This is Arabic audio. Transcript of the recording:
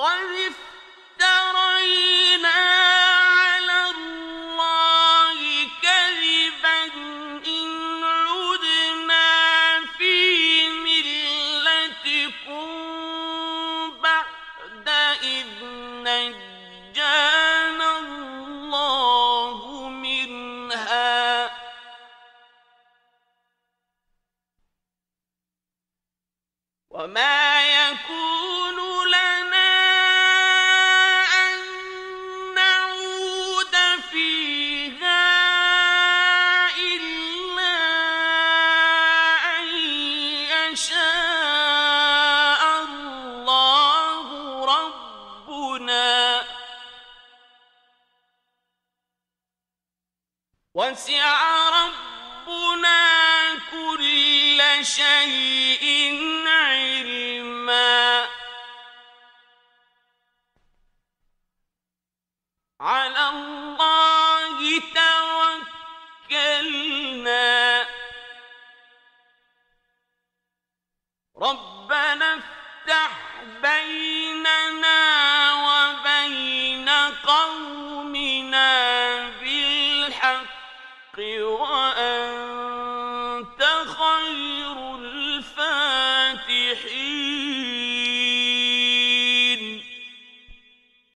قد افترينا على الله كذبا إن عدنا في ملتكم بعد إذ نجانا الله منها وما يكون